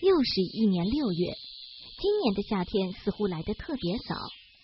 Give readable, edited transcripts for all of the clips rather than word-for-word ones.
61年6月，今年的夏天似乎来得特别早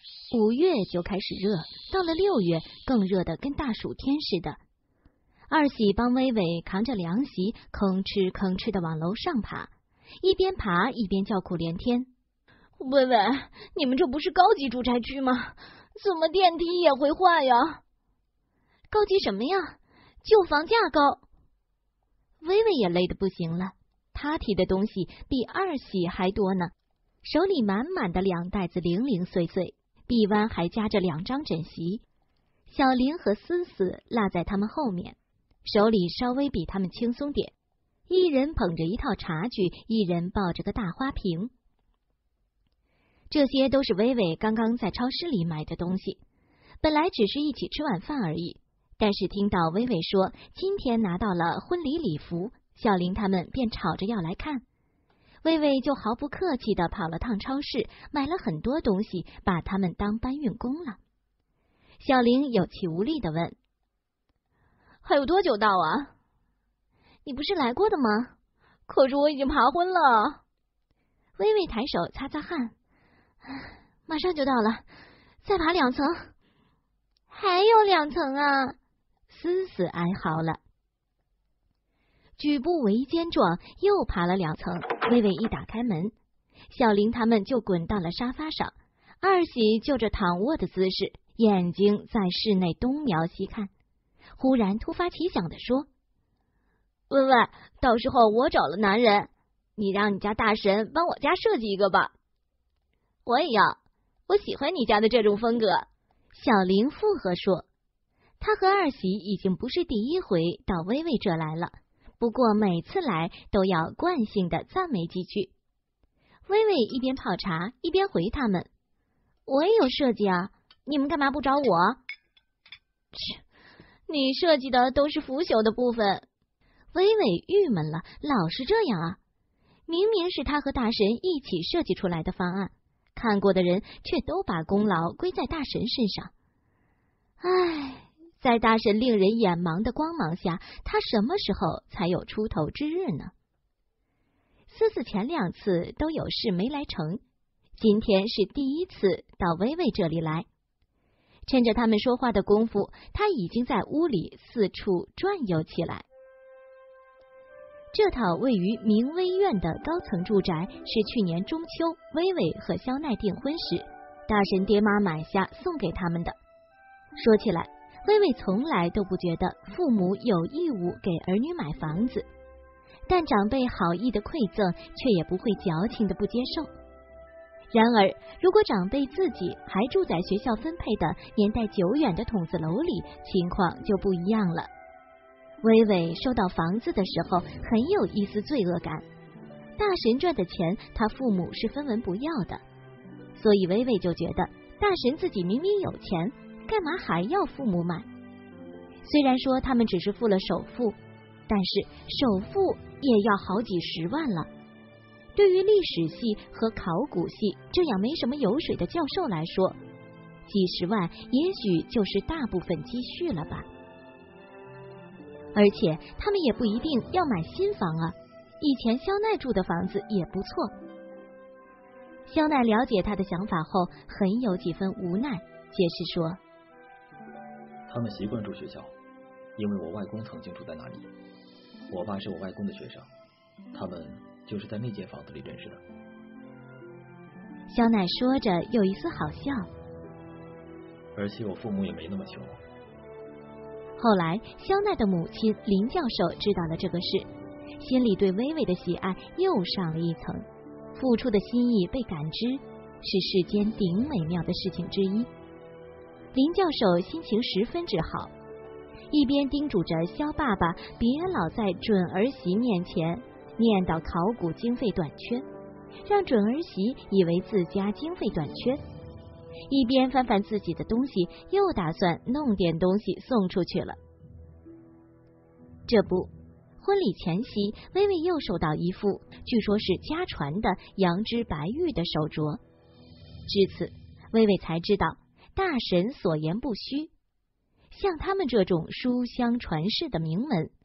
，5月就开始热，到了6月更热得跟大暑天似的。二喜帮薇薇扛着凉席，吭哧吭哧的往楼上爬，一边爬一边叫苦连天：“ 薇薇，你们这不是高级住宅区吗？怎么电梯也会坏呀？”“ 高级什么呀？就房价高。”薇薇也累得不行了，她提的东西比二喜还多呢，手里满满的2袋子零零碎碎，臂弯还夹着2张枕席。小玲和思思落在他们后面，手里稍微比他们轻松点，一人捧着一套茶具，一人抱着个大花瓶。这些都是薇薇刚刚在超市里买的东西，本来只是一起吃晚饭而已，但是听到薇薇说今天拿到了婚礼礼服，小玲他们便吵着要来看。薇薇就毫不客气地跑了趟超市，买了很多东西，把他们当搬运工了。小玲有气无力地问：“ 还有多久到啊？”“ 你不是来过的吗？”“ 可是我已经爬昏了。” 薇薇抬手擦擦汗：“马上就到了，再爬2层。”“还有2层啊！”思思哀嚎了。举步维艰状，又爬了2层。薇薇一打开门，小玲他们就滚到了沙发上，二喜就着躺卧的姿势，眼睛在室内东瞄西看。忽然突发奇想地说：“ 薇薇，到时候我找了男人，你让你家大神帮我家设计一个吧。”“我也要，我喜欢你家的这种风格。” 小玲附和说。她和二喜已经不是第一回到薇薇这来了，不过每次来都要惯性的赞美几句。薇薇一边泡茶一边回他们：“我也有设计啊，你们干嘛不找我？”“ 切，你设计的都是腐朽的部分。” 薇薇郁闷了，老是这样啊！明明是他和大神一起设计出来的方案，看过的人却都把功劳归在大神身上。唉，在大神令人眼盲的光芒下，他什么时候才有出头之日呢？思思前2次都有事没来成，今天是第一次到薇薇这里来。趁着他们说话的功夫，他已经在屋里四处转悠起来。这套位于明威苑的高层住宅是去年中秋薇薇和肖奈订婚时，大神爹妈买下送给他们的。说起来，薇薇从来都不觉得父母有义务给儿女买房子，但长辈好意的馈赠却也不会矫情的不接受。然而，如果长辈自己还住在学校分配的年代久远的筒子楼里，情况就不一样了。薇薇收到房子的时候很有一丝罪恶感，大神赚的钱他父母是分文不要的，所以薇薇就觉得大神自己明明有钱，干嘛还要父母买？虽然说他们只是付了首付，但是首付也要好几10万了。对于历史系和考古系这样没什么油水的教授来说，几10万也许就是大部分积蓄了吧。而且他们也不一定要买新房啊，以前肖奈住的房子也不错。肖奈了解他的想法后，很有几分无奈，解释说：“ 他们习惯住学校，因为我外公曾经住在那里，我爸是我外公的学生，他们就是在那间房子里认识的。” 肖奈说着有一丝好笑。 而且我父母也没那么穷。 后来肖奈的母亲林教授知道了这个事，心里对薇薇的喜爱又上了一层，付出的心意被感知，是世间顶美妙的事情之一。林教授心情十分之好，一边叮嘱着肖爸爸别老在准儿媳面前念叨考古经费短缺，让准儿媳以为自家经费短缺，一边翻翻自己的东西，又打算弄点东西送出去了。这不，婚礼前夕，薇薇又收到一副据说是家传的羊脂白玉的手镯。至此，薇薇才知道大神所言不虚，像他们这种书香传世的名门，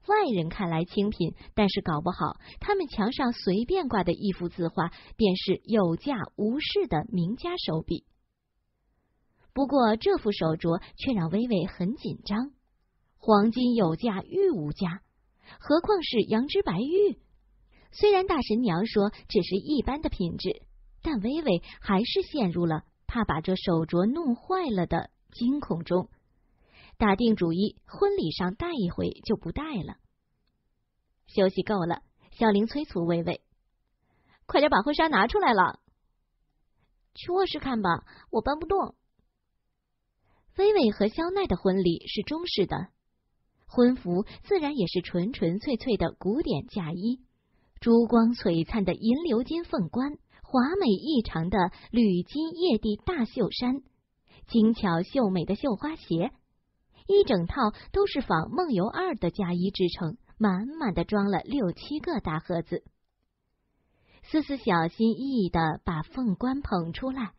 外人看来清贫，但是搞不好他们墙上随便挂的一幅字画，便是有价无市的名家手笔。不过这副手镯却让薇薇很紧张，黄金有价，玉无价，何况是羊脂白玉？虽然大神娘说只是一般的品质，但薇薇还是陷入了怕把这手镯弄坏了的惊恐中。打定主意，婚礼上戴一回就不戴了。休息够了，小玲催促薇薇：“快点把婚纱拿出来了。”“ 去卧室看吧，我搬不动。” 薇薇和肖奈的婚礼是中式的，婚服自然也是纯纯粹粹的古典嫁衣，珠光璀璨的银鎏金凤冠，华美异常的铝金叶地大袖衫，精巧秀美的绣花鞋，一整套都是仿梦游2的嫁衣制成，满满的装了6、7个大盒子。思思小心翼翼的把凤冠捧出来，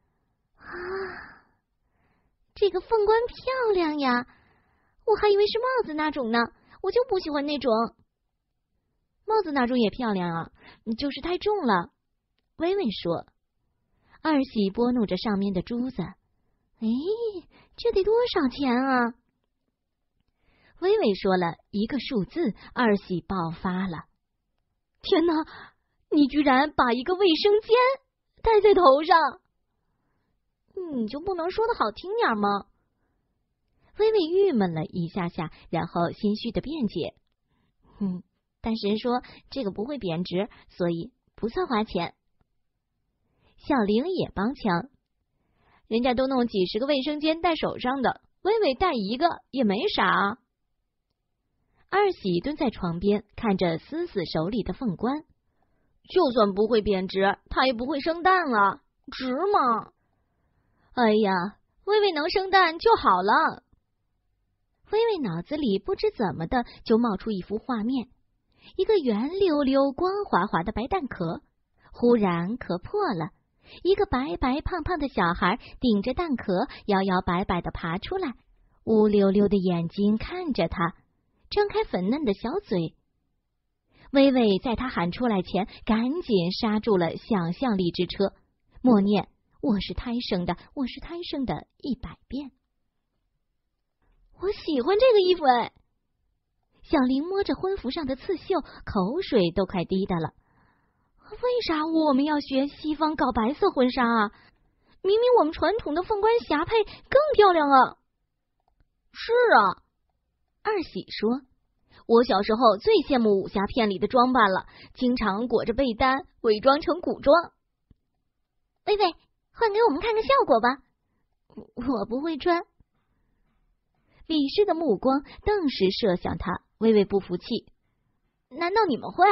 这个凤冠漂亮呀，我还以为是帽子那种呢，我就不喜欢那种。 帽子那种也漂亮啊，就是太重了。薇薇说。二喜拨弄着上面的珠子， 这得多少钱啊？ 薇薇说了一个数字，二喜爆发了。 天哪，你居然把一个卫生间戴在头上！你就不能说的好听点吗？ 薇薇郁闷了一下下，然后心虚的辩解：“ 大神说这个不会贬值，所以不算花钱。” 小玲也帮腔：“ 人家都弄几10个卫生间戴手上的，薇薇戴一个也没啥啊。” 二喜蹲在床边看着思思手里的凤冠， 就算不会贬值，它也不会生蛋啊，值吗？哎呀，薇薇能生蛋就好了。 薇薇脑子里不知怎么的就冒出一幅画面，一个圆溜溜光滑滑的白蛋壳，忽然壳破了，一个白白胖胖的小孩顶着蛋壳摇摇摆摆的爬出来，乌溜溜的眼睛看着他，张开粉嫩的小嘴。薇薇在他喊出来前赶紧刹住了想象力之车，默念我是胎生的，我是胎生的100遍。 我喜欢这个衣服哎！ 小玲摸着婚服上的刺绣，口水都快滴的了。 为啥我们要学西方搞白色婚纱啊？明明我们传统的凤冠霞帔更漂亮啊！是啊， 二喜说， 我小时候最羡慕武侠片里的装扮了，经常裹着被单，伪装成古装。薇薇，换给我们看个效果吧。 我不会穿。鄙视的目光顿时射向他，薇薇不服气。 难道你们会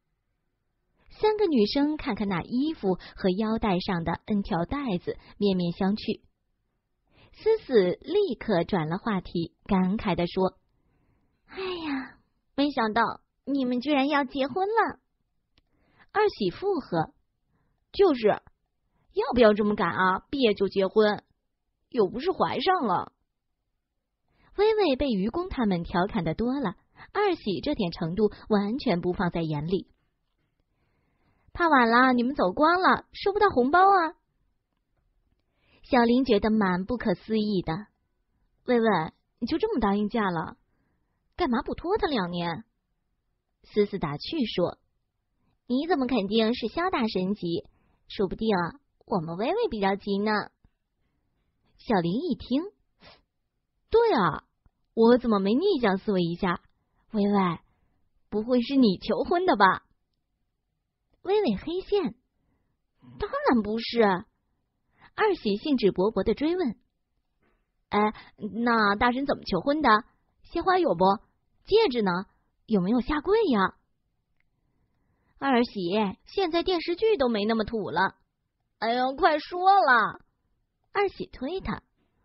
？3个女生看看那衣服和腰带上的 N 条带子，面面相觑。思思立刻转了话题，感慨地说：“ 哎呀，没想到你们居然要结婚了。” 二喜附和：“ 就是，要不要这么赶啊？毕业就结婚，又不是怀上了。” 薇薇被愚公他们调侃的多了，二喜这点程度完全不放在眼里。 怕晚了，你们走光了，收不到红包啊！ 小玲觉得蛮不可思议的。 薇薇，你就这么答应嫁了，干嘛不拖他2年？ 思思打趣说：“ 你怎么肯定是萧大神急？说不定我们薇薇比较急呢。” 小玲一听， 对啊，我怎么没逆向思维一下？薇薇，不会是你求婚的吧？ 微微黑线， 当然不是。 二喜兴致勃勃的追问：“ 哎，那大神怎么求婚的？鲜花有不？戒指呢？有没有下跪呀？”二喜，现在电视剧都没那么土了。哎呦，快说了！ 二喜推他：“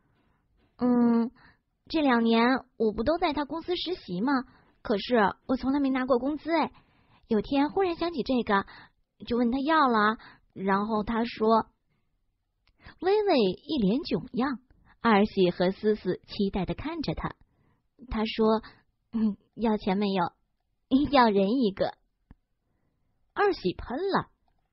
这2年我不都在他公司实习吗？可是我从来没拿过工资哎。有天忽然想起这个，就问他要了，然后他说……” 微微一脸窘样，二喜和思思期待的看着他。他说：“ 要钱没有？要人一个。 二喜喷了，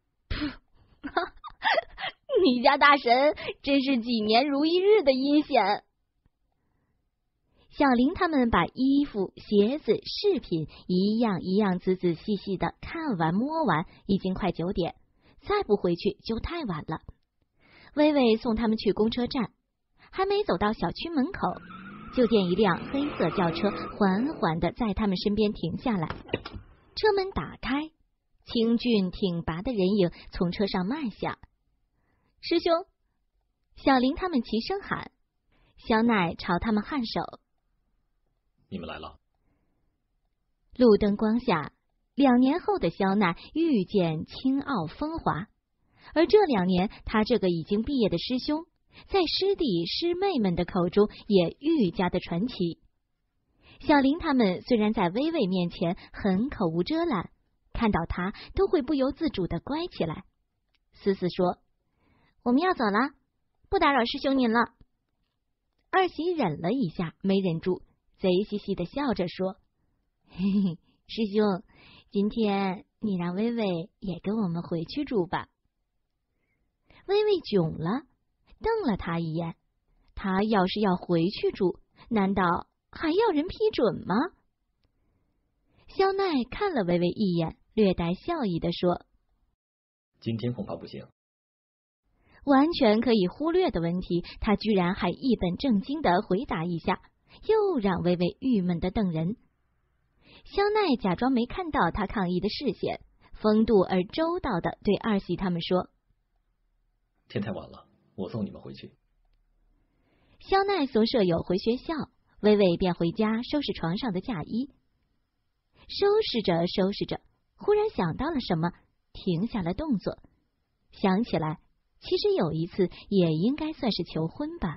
你家大神真是几年如一日的阴险。 小林他们把衣服、鞋子、饰品一样一样仔仔细细的看完摸完，已经快9点，再不回去就太晚了。微微送他们去公车站，还没走到小区门口，就见一辆黑色轿车缓缓的在他们身边停下来，车门打开，清俊挺拔的人影从车上迈下。师兄！小林他们齐声喊，肖奈朝他们颔首。 你们来了。 路灯光下，2年后的肖奈愈见清傲风华，而这2年，他这个已经毕业的师兄，在师弟师妹们的口中也愈加的传奇。小林他们虽然在微微面前很口无遮拦，看到他都会不由自主的乖起来。思思说：“我们要走了，不打扰师兄您了。”二喜忍了一下，没忍住，贼兮兮的笑着说：“嘿嘿，师兄，今天你让微微也跟我们回去住吧。”微微囧了，瞪了他一眼。他要是要回去住，难道还要人批准吗？肖奈看了微微一眼，略带笑意的说：“ 今天恐怕不行。” 完全可以忽略的问题，他居然还一本正经的回答一下，又让微微郁闷的瞪人。肖奈假装没看到他抗议的视线，风度而周到的对二喜他们说：“ 天太晚了，我送你们回去。” 肖奈送舍友回学校，微微便回家收拾床上的嫁衣。收拾着收拾着，忽然想到了什么，停下了动作，想起来其实有一次也应该算是求婚吧。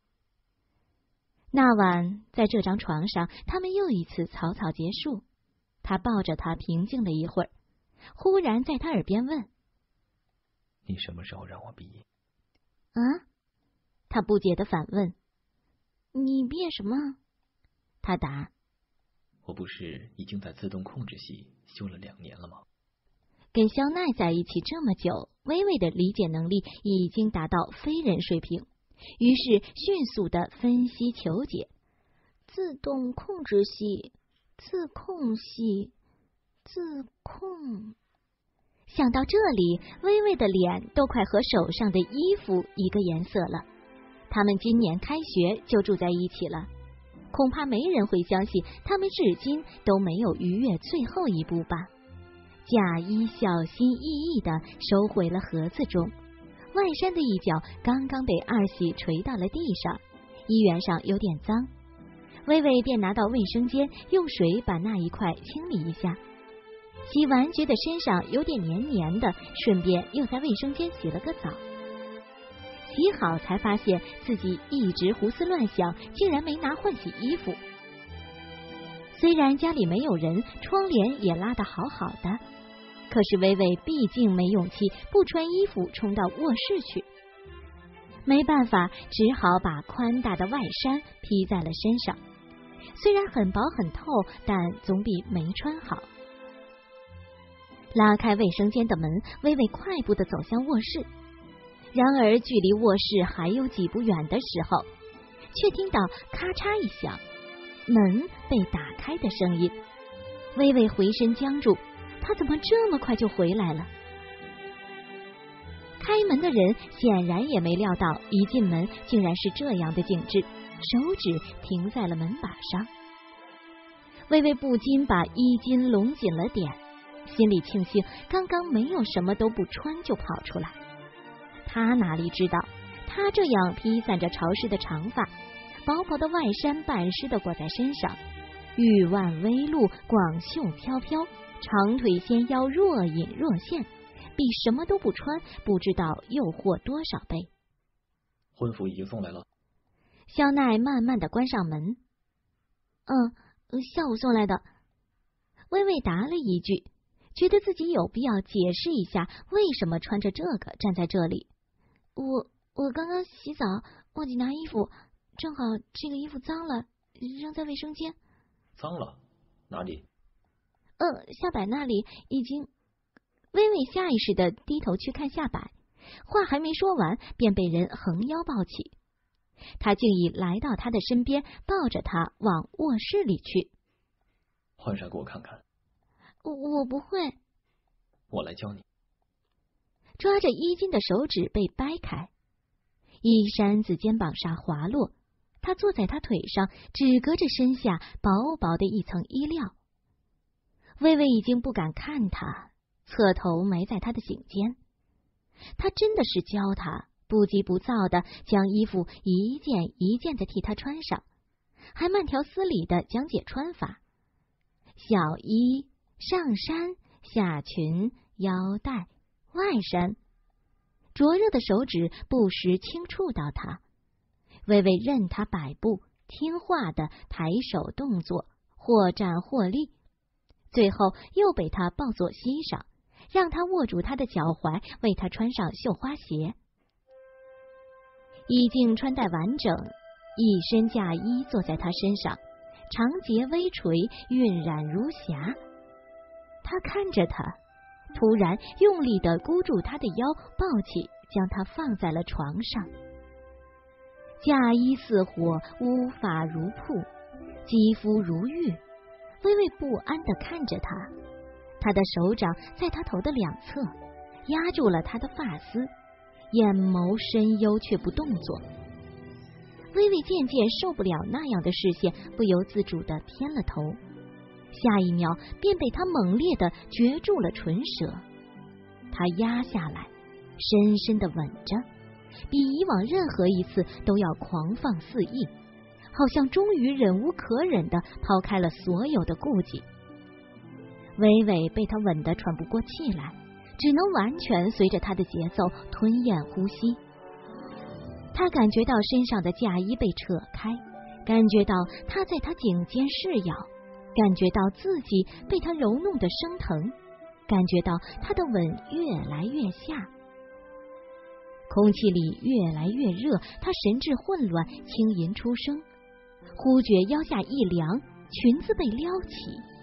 那晚在这张床上，他们又一次草草结束。他抱着她平静了一会儿，忽然在他耳边问：“ 你什么时候让我毕业？” 啊？他不解的反问：“你毕业什么？”他答：“ 我不是已经在自动控制系修了2年了吗？” 跟肖奈在一起这么久，微微的理解能力已经达到非人水平，于是迅速的分析求解：自动控制系、自控系、自控。想到这里，微微的脸都快和手上的衣服一个颜色了。他们今年开学就住在一起了，恐怕没人会相信他们至今都没有逾越最后一步吧。贾一小心翼翼地收回了盒子中，外衫的一角刚刚被二喜捶到了地上，衣缘上有点脏。微微便拿到卫生间，用水把那一块清理一下。洗完觉得身上有点黏黏的，顺便又在卫生间洗了个澡。洗好才发现自己一直胡思乱想，竟然没拿换洗衣服。虽然家里没有人，窗帘也拉得好好的，可是微微毕竟没勇气不穿衣服冲到卧室去。没办法，只好把宽大的外衫披在了身上，虽然很薄很透，但总比没穿好。拉开卫生间的门，微微快步的走向卧室。然而距离卧室还有几步远的时候，却听到咔嚓一响，门被打开的声音。微微回身僵住，他怎么这么快就回来了？开门的人显然也没料到，一进门竟然是这样的景致，手指停在了门把上。微微不禁把衣襟拢紧了点，心里庆幸刚刚没有什么都不穿就跑出来。他哪里知道，他这样披散着潮湿的长发，薄薄的外衫半湿的裹在身上，玉腕微露，广袖飘飘，长腿纤腰若隐若现，比什么都不穿不知道诱惑多少倍。 婚服已经送来了。 肖奈慢慢的关上门。下午送来的。微微答了一句，觉得自己有必要解释一下为什么穿着这个站在这里。我刚刚洗澡忘记拿衣服，正好这个衣服脏了，扔在卫生间。 脏了？哪里？ 下摆那里已经……微微下意识的低头去看下摆，话还没说完，便被人横腰抱起。他竟已来到他的身边，抱着他往卧室里去。 换衫给我看看。 我不会。 我来教你。 抓着衣襟的手指被掰开，衣衫自肩膀上滑落，他坐在他腿上，只隔着身下薄薄的一层衣料。微微已经不敢看他，侧头埋在他的颈间。他真的是教他，不急不躁的将衣服一件一件的替他穿上，还慢条斯理的讲解穿法：小衣、上衫、下裙、腰带、外衫。灼热的手指不时轻触到他，微微任他摆布，听话的抬手动作，或站或立，最后又被他抱坐膝上，让他握住他的脚踝，为他穿上绣花鞋。衣襟穿戴完整，一身嫁衣坐在他身上，长睫微垂，晕染如霞。他看着他，突然用力地箍住他的腰，抱起，将他放在了床上。嫁衣似火，乌发如瀑，肌肤如玉。微微不安地看着他，他的手掌在他头的两侧压住了他的发丝，眼眸深幽却不动作。微微渐渐受不了那样的视线，不由自主地偏了头，下一秒便被他猛烈地攫住了唇舌。他压下来，深深地吻着，比以往任何一次都要狂放肆意，好像终于忍无可忍地抛开了所有的顾忌。微微被他吻得喘不过气来，只能完全随着他的节奏吞咽呼吸。他感觉到身上的嫁衣被扯开，感觉到他在他颈间噬咬，感觉到自己被他揉弄得生疼，感觉到他的吻越来越下，空气里越来越热，他神志混乱，轻吟出声，忽觉腰下一凉，裙子被撩起。